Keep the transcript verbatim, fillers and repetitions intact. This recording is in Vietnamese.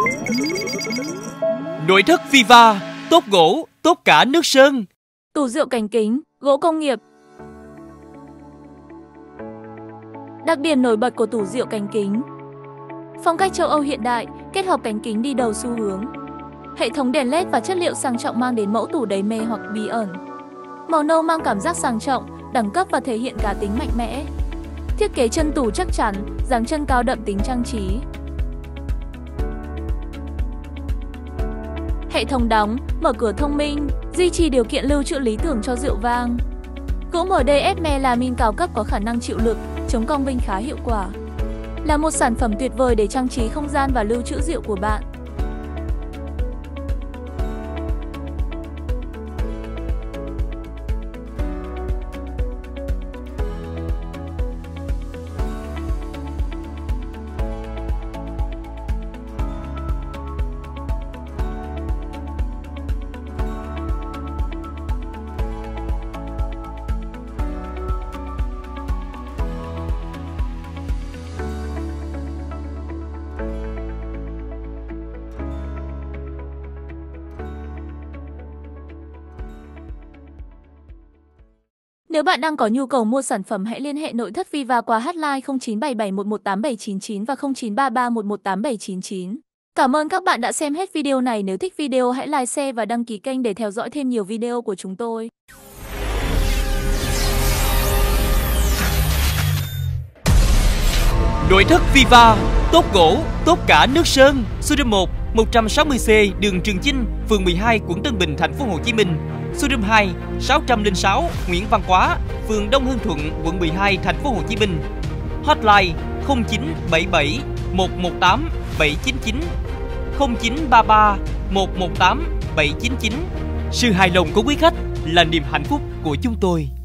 Nội thất Viva, tốt gỗ, tốt cả nước sơn. Tủ rượu Cảnh Kính, gỗ công nghiệp. Đặc điểm nổi bật của tủ rượu Cảnh Kính: phong cách châu Âu hiện đại, kết hợp cánh kính đi đầu xu hướng. Hệ thống đèn led và chất liệu sang trọng mang đến mẫu tủ đầy mê hoặc bí ẩn. Màu nâu mang cảm giác sang trọng, đẳng cấp và thể hiện cá tính mạnh mẽ. Thiết kế chân tủ chắc chắn, dáng chân cao đậm tính trang trí. Hệ thống đóng, mở cửa thông minh, duy trì điều kiện lưu trữ lý tưởng cho rượu vang. Gỗ em đê ép melamine cao cấp có khả năng chịu lực, chống cong vênh khá hiệu quả. Là một sản phẩm tuyệt vời để trang trí không gian và lưu trữ rượu của bạn. Nếu bạn đang có nhu cầu mua sản phẩm, hãy liên hệ nội thất Viva qua hotline không chín bảy bảy một một tám bảy chín chín và không chín ba ba một một tám bảy chín chín. Cảm ơn các bạn đã xem hết video này. Nếu thích video hãy like, share và đăng ký kênh để theo dõi thêm nhiều video của chúng tôi. Nội thất Viva, tốt gỗ, tốt cả nước sơn. Số một, một trăm sáu mươi C, đường Trường Chinh, phường mười hai, quận Tân Bình, thành phố Hồ Chí Minh. Số hai, sáu không sáu, Nguyễn Văn Quá, phường Đông Hưng Thuận, quận mười hai, thành phố Hồ Chí Minh. Hotline không chín bảy bảy một một tám bảy chín chín, không chín ba ba một một tám bảy chín chín. Sự hài lòng của quý khách là niềm hạnh phúc của chúng tôi.